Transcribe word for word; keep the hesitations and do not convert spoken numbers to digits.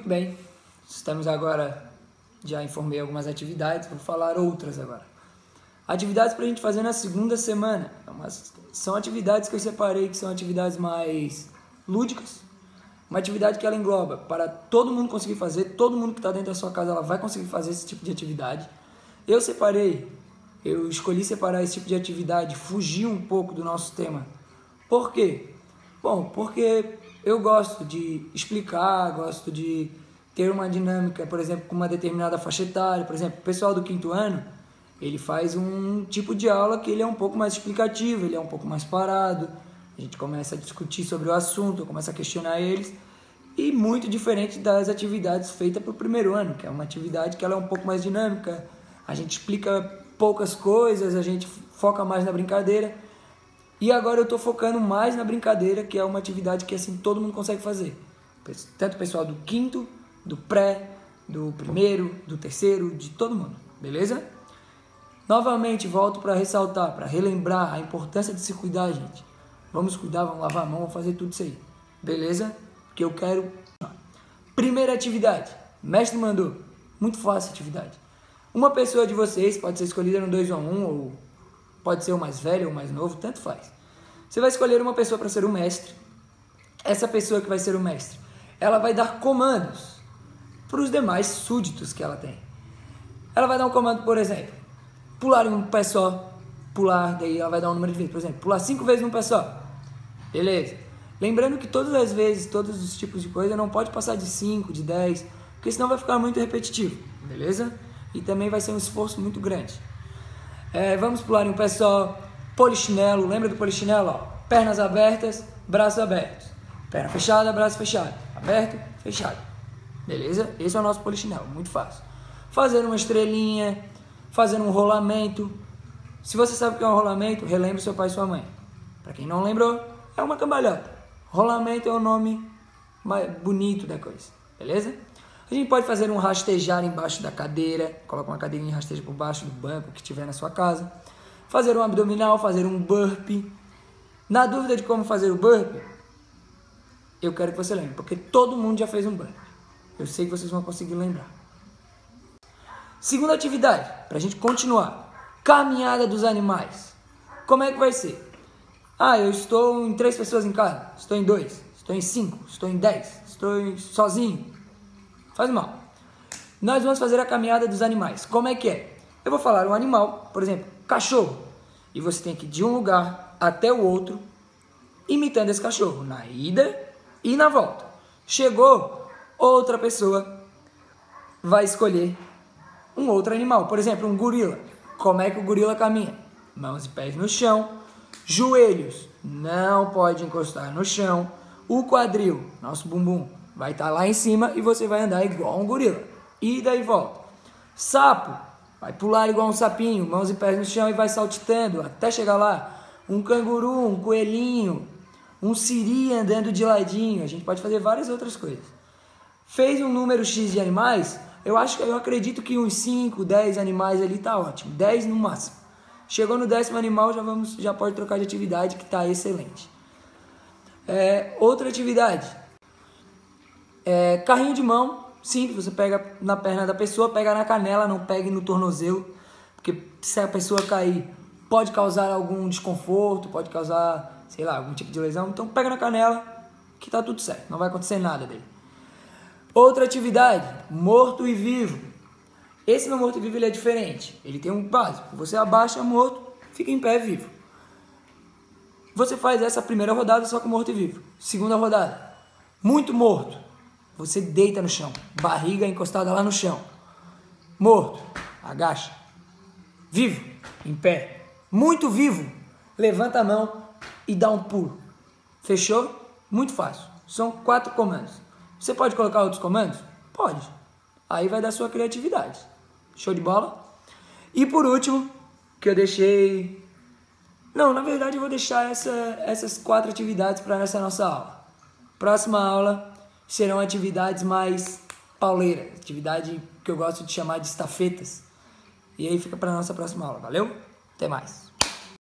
Muito bem, estamos agora, já informei algumas atividades, vou falar outras agora. Atividades para a gente fazer na segunda semana. São atividades que eu separei, que são atividades mais lúdicas. Uma atividade que ela engloba para todo mundo conseguir fazer, todo mundo que está dentro da sua casa ela vai conseguir fazer esse tipo de atividade. Eu separei, eu escolhi separar esse tipo de atividade, fugir um pouco do nosso tema. Por quê? Bom, porque eu gosto de explicar, gosto de ter uma dinâmica, por exemplo, com uma determinada faixa etária. Por exemplo, o pessoal do quinto ano, ele faz um tipo de aula que ele é um pouco mais explicativo, ele é um pouco mais parado. A gente começa a discutir sobre o assunto, começa a questionar eles. E muito diferente das atividades feitas para o primeiro ano, que é uma atividade que ela é um pouco mais dinâmica. A gente explica poucas coisas, a gente foca mais na brincadeira. E agora eu estou focando mais na brincadeira, que é uma atividade que assim todo mundo consegue fazer. Tanto o pessoal do quinto, do pré, do primeiro, do terceiro, de todo mundo. Beleza? Novamente, volto para ressaltar, para relembrar a importância de se cuidar, gente. Vamos cuidar, vamos lavar a mão, vamos fazer tudo isso aí. Beleza? Porque eu quero... Primeira atividade. Mestre mandou. Muito fácil a atividade. Uma pessoa de vocês pode ser escolhida no dois a um, ou pode ser o mais velho ou o mais novo, tanto faz. Você vai escolher uma pessoa para ser o mestre. Essa pessoa que vai ser o mestre, ela vai dar comandos para os demais súditos que ela tem. Ela vai dar um comando, por exemplo, pular em um pé só, pular, daí ela vai dar um número de vezes, por exemplo, pular cinco vezes num pé só. Beleza? Lembrando que todas as vezes, todos os tipos de coisa, não pode passar de cinco, de dez, porque senão vai ficar muito repetitivo, beleza? E também vai ser um esforço muito grande. É, vamos pular em um pé só, polichinelo, lembra do polichinelo? Ó, pernas abertas, braços abertos. Perna fechada, braço fechado. Aberto, fechado. Beleza? Esse é o nosso polichinelo, muito fácil. Fazer uma estrelinha, fazer um rolamento. Se você sabe o que é um rolamento, relembre seu pai e sua mãe. Para quem não lembrou, é uma cambalhota. Rolamento é o nome mais bonito da coisa, beleza? A gente pode fazer um rastejar embaixo da cadeira, coloca uma cadeirinha e rasteja por baixo do banco que tiver na sua casa. Fazer um abdominal, fazer um burpee. Na dúvida de como fazer o burpee, eu quero que você lembre, porque todo mundo já fez um burpee. Eu sei que vocês vão conseguir lembrar. Segunda atividade, para a gente continuar. Caminhada dos animais. Como é que vai ser? Ah, eu estou em três pessoas em casa, estou em dois, estou em cinco, estou em dez, estou em... sozinho. Faz mal. Nós vamos fazer a caminhada dos animais. Como é que é? Eu vou falar um animal, por exemplo, cachorro. E você tem que ir de um lugar até o outro, imitando esse cachorro, na ida e na volta. Chegou, outra pessoa vai escolher um outro animal. Por exemplo, um gorila. Como é que o gorila caminha? Mãos e pés no chão. Joelhos não pode encostar no chão. O quadril, nosso bumbum, vai estar lá em cima e você vai andar igual um gorila. Ida e volta. Sapo, vai pular igual um sapinho, mãos e pés no chão e vai saltitando até chegar lá. Um canguru, um coelhinho, um siri andando de ladinho. A gente pode fazer várias outras coisas. Fez um número X de animais, eu acho que eu acredito que uns cinco, dez animais ali tá ótimo. dez no máximo. Chegou no décimo animal, já, vamos, já pode trocar de atividade, que está excelente. É, outra atividade. É, carrinho de mão, simples, você pega na perna da pessoa, pega na canela, não pegue no tornozelo, porque se a pessoa cair, pode causar algum desconforto, pode causar, sei lá, algum tipo de lesão. Então pega na canela, que tá tudo certo, não vai acontecer nada dele. Outra atividade, morto e vivo. Esse meu morto e vivo ele é diferente, ele tem um básico, você abaixa morto, fica em pé vivo. Você faz essa primeira rodada só com morto e vivo. Segunda rodada, muito morto, você deita no chão, barriga encostada lá no chão. Morto, agacha. Vivo, em pé. Muito vivo, levanta a mão e dá um pulo. Fechou? Muito fácil. São quatro comandos. Você pode colocar outros comandos? Pode. Aí vai dar sua criatividade. Show de bola? E por último, que eu deixei... Não, na verdade eu vou deixar essa, essas quatro atividades para essa nossa aula. Próxima aula serão atividades mais pauleiras. Atividade que eu gosto de chamar de estafetas. E aí fica para a nossa próxima aula. Valeu? Até mais.